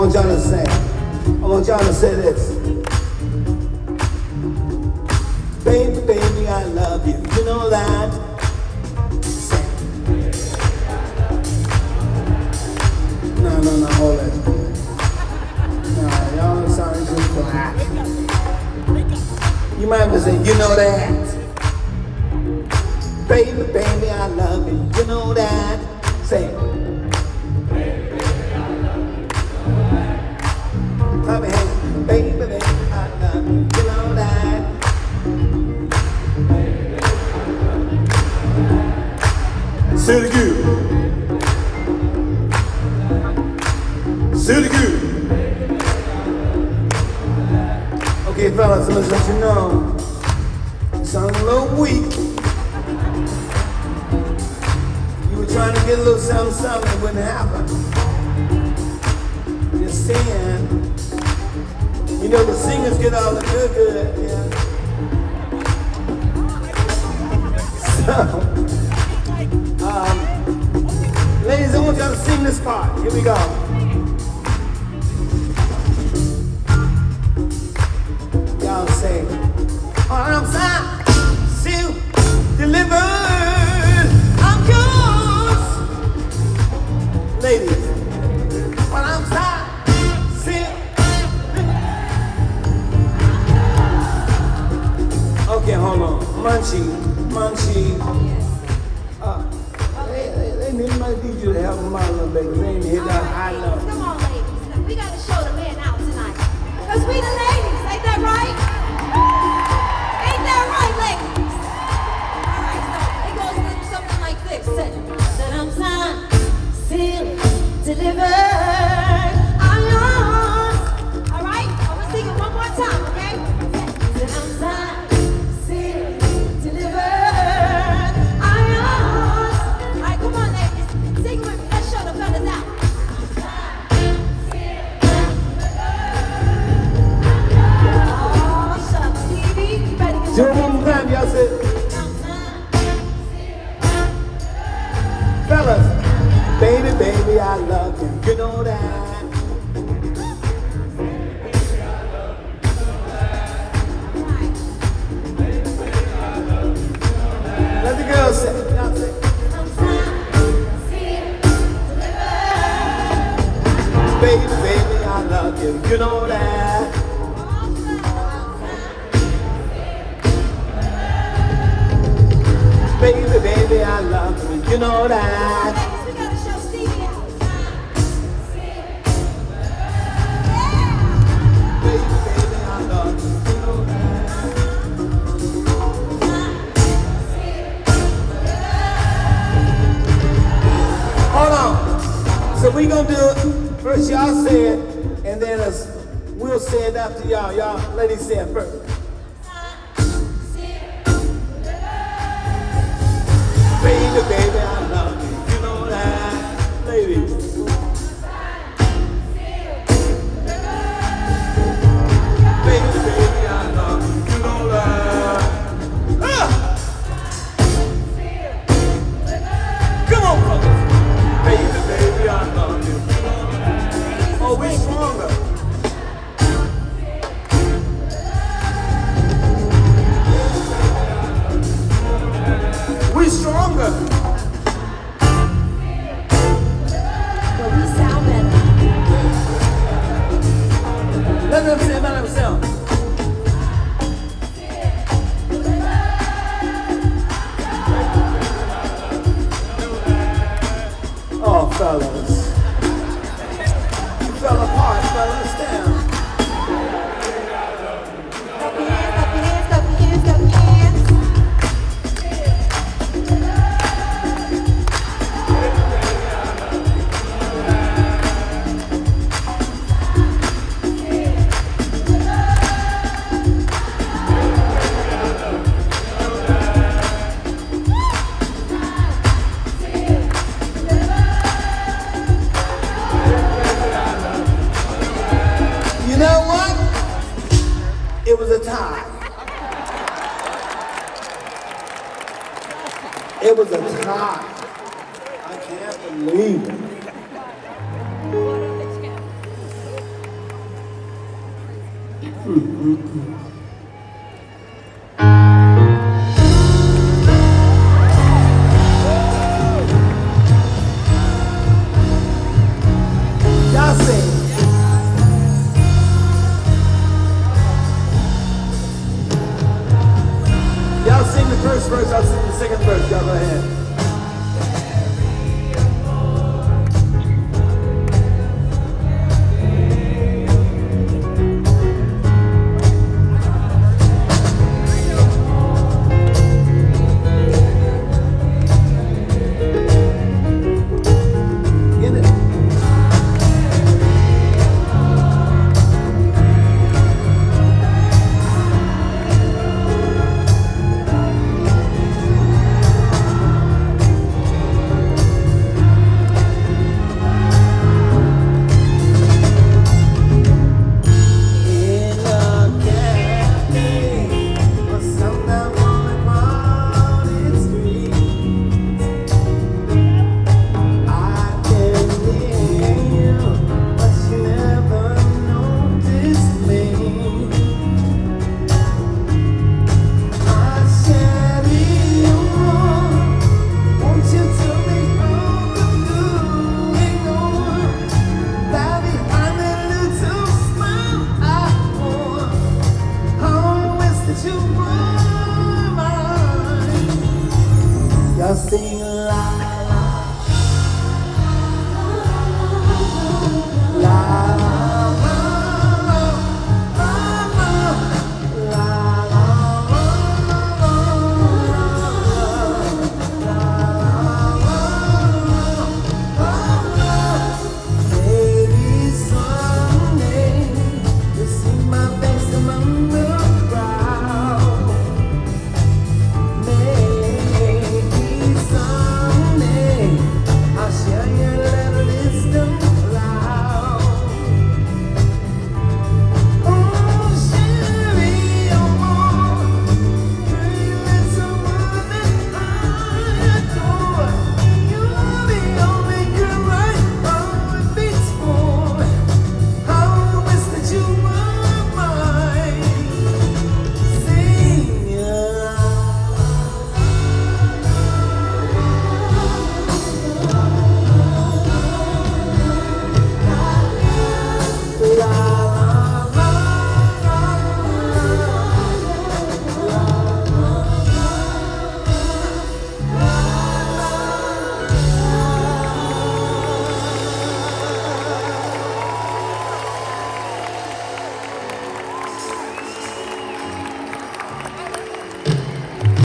want y'all to say. I want y'all to say this. Baby, baby, I love you. You know that? Say. No, hold it. No, y'all sound just black. You might have to say, you know that? Baby, baby, I love you. You know that? Say it. Clap your hands. Baby, baby, I love you. You know that? Say it again. Say it again. Okay, fellas, I'm gonna let you know. You sound a little weak. You were trying to get a little something, it wouldn't happen. Just saying. You know the singers get all the good, yeah. So, ladies, I want y'all to sing this part. Here we go. Y'all say, arms out, sealed, delivered, I'm yours. Ladies, arms out, sealed. Okay, hold on. Munchie. They might need you to help them out a little bit, because they ain't hit that high note. Come on, ladies. We got to show the men out tonight. Because we the ladies, ain't that right? Ain't that right, ladies? All right, so it goes a little something like this. That I'm signed, sealed, delivered, I'm yours. All right? I'm going to sing it one more time, okay? That I'm signed, sealed, delivered, I'm yours. All right, come on, ladies. Sing with me. Let's show the fellas out. Oh, shut up, Stevie. You better get Do it one more time, y'all say. Fellas, baby, baby, I love you. You know that. Let the girls say. Y'all say. Baby, baby, I love you. You know that. Baby, baby, I love you. You know that. Ladies, we gotta show Stevie out. Baby, baby, I love you. You know that. Hold on. So we gonna do it. First y'all say it, and then we'll say it after y'all. Y'all, ladies say it first. Baby, baby, I love you. You know that. Ladies. Baby, baby, I love you. You know that. Ah! Come on, fellas. Baby, baby, I love you. Oh, we're stronger. We're stronger. But we sound better. Let them say it by themselves. Oh, fellas. You fell apart, fellas. Down. Clap your hands, clap your hands, clap your hands, clap your hands. You know what? It was a tie. It was a tie. I can't believe it. mm-mm.